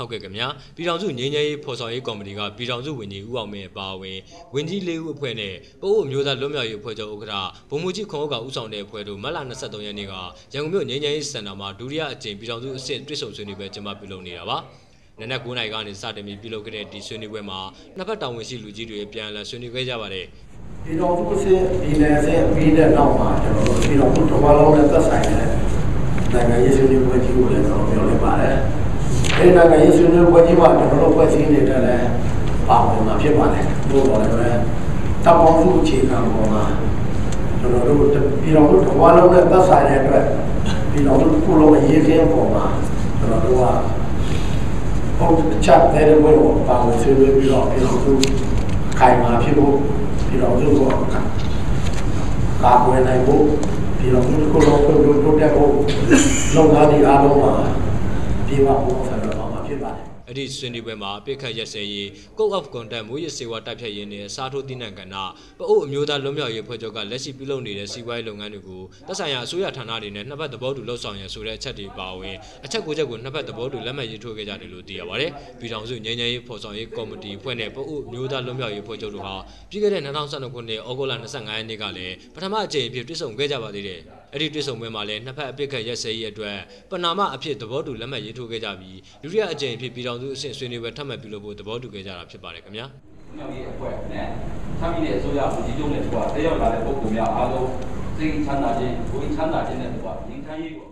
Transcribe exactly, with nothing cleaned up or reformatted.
ဟုတ်ကဲ့ခင်ဗျာပြည်ထောင်စုငြိမ်းချမ်းရေးဖော်ဆောင်ရေးကော်မတီကပြည်ထောင်စုဝန်ကြီးဦးအောင်မင်းပါဝင်ဝန်ကြီးလေးဦးအဖွဲ့နဲ့ပအိုးအမျိုးသားလွတ်မြောက်ရေးအဖွဲ့ချုပ်ဥက္ကဋ္ဌဗိုလ်မှူးကြီးခွန်ဥက္ကဦးဆောင်တဲ့အဖွဲ့တို့မတ်လ၂၃ရက်နေ့ကရန်ကုန်မြို့ငြိမ်းချမ်းရေးစင်တာမှာဒုတိယအကြိမ်ပြည်ထောင်စုအဆင့်တွဲဆုံဆွေးနွေးပွဲကျင်းပပြုလုပ်နေတာပါနနက်၉နာရီကနေစတင်ပြီးပြုလုပ်ခဲ့တဲ့ဒီဆွေးနွေးပွဲမှာနှစ်ဖက်တာဝန်ရှိလူကြီးတွေပြန်လည်ဆွေးနွေးခဲ့ကြပါတယ်ပြည်တော်စုအဆင့်ပြည်နယ်အဆင့်ပြီးတဲ့နောက်မှာကျွန်တော်တို့ပြည်တော်စုတစ်ဝါလုံးနဲ့သက်ဆိုင်တဲ့နိုင်ငံရေးဆွေးနွေးပွဲကြီးကိုလည်းကျွန်တော်ပြောလိုက်ပါတယ်။အဲဒီနိုင်ငံရေးဆွေးနွေးပွဲကြီးမှာကျွန်တော်တို့ဖွဲ့စည်းနေတဲ့လည်းပါဝင်မှာဖြစ်ပါတယ်။တို့တော့လည်းတောင်းစုအခြေခံပေါ်မှာကျွန်တော်တို့ပြည်တော်စုတစ်ဝါလုံးနဲ့သက်ဆိုင်တဲ့အတွက်ပြည်တော်စုခုလုံးအရေးကြီးပေါ်မှာကျွန်တော်တို့ကဟုတ်ချက်တဲ့ဘက်ကိုပါဝင်ဆွေးနွေးပြီးတော့ပြည်တော်စုခိုင်မာဖြစ်ဖို့ပြည်တော်စုကိုကာကွယ်နိုင်ဖို့ပြည်တော်စုကိုလုံးကိုတိုးတက်ဖို့လုံခြုံရေးအားလုံးမှာပြည်ပပုံစံတော်မှာဖြစ်ပါတယ်အဲ့ဒီဆွေးနွေးပွဲမှာအပိတ်ခတ်ရက်စဲရေး Code of Conduct မိုးရစေဝါတိုက်ဖြတ်ရေးနဲ့စားထိုးတိနံကဏ္ဍပအိုးအမျိုးသားလွတ်မြောက်ရေးဖွဲ့ချုပ်ကလက်ရှိပြုလုပ်နေတဲ့စီးပွားရေးလုပ်ငန်းတွေကိုသက်ဆိုင်ရာအစိုးရဌာနတွေနဲ့နှစ်ဖက်သဘောတူလှုပ်ဆောင်ရန်ဆိုတဲ့အချက်တွေပါဝင်အချက်ကိုချက်ကိုနှစ်ဖက်သဘောတူလက်မှတ်ရေးထိုးခဲ့ကြတယ်လို့သိရပါတယ်ပြည်ထောင်စုငြိမ်းချမ်းရေးဖော်ဆောင်ရေးကော်မတီဖွဲ့နဲ့ပအိုးအမျိုးသားလွတ်မြောက်ရေးဖွဲ့ချုပ်တို့ဟာပြီးခဲ့တဲ့၂၀၁၂ခုနှစ်ဩဂုတ်လ၂၅ရက်နေ့ကလည်းပထမအကြိမ်အဖြစ်တွေ့ဆုံခဲ့ကြပါသေးတယ်အဲ့ဒီတွေ့ဆုံပွဲမှာလည်းနှစ်ဖက်အပိတ်ခတ်ရက်စဲရေးအတွက်ပဏာမအဖြစ်သဘောတူလက်မှတ်ရေးထိုးခဲ့ကြပြီးဒုတိယအကြိမ်အဖြစ်ပြည်ထောင်စုအဆင့်ဆွေးနွေးပွဲထပ်မံပြုလုပ်ဖို့သဘောတူခဲ့ကြတာဖြစ်ပါတယ်ခင်ဗျာ။မြောက်ရေးအဖွဲ့နဲ့tham与တဲ့အစိုးရဝန်ကြီးချုပ်နဲ့တူတာတက်ရောက်လာတဲ့ပုဂ္ဂိုလ်များအားလုံးစိတ်ချမ်းသာခြင်း၊ကိုယ်ချမ်းသာခြင်းနဲ့တူတာငြိမ်းချမ်းရေးကို